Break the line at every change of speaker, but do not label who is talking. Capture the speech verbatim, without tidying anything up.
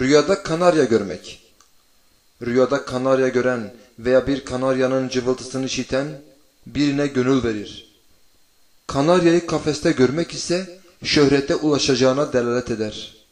Rüyada kanarya görmek. Rüyada kanarya gören veya bir kanaryanın cıvıltısını işiten birine gönül verir. Kanaryayı kafeste görmek ise şöhrete ulaşacağına delalet eder.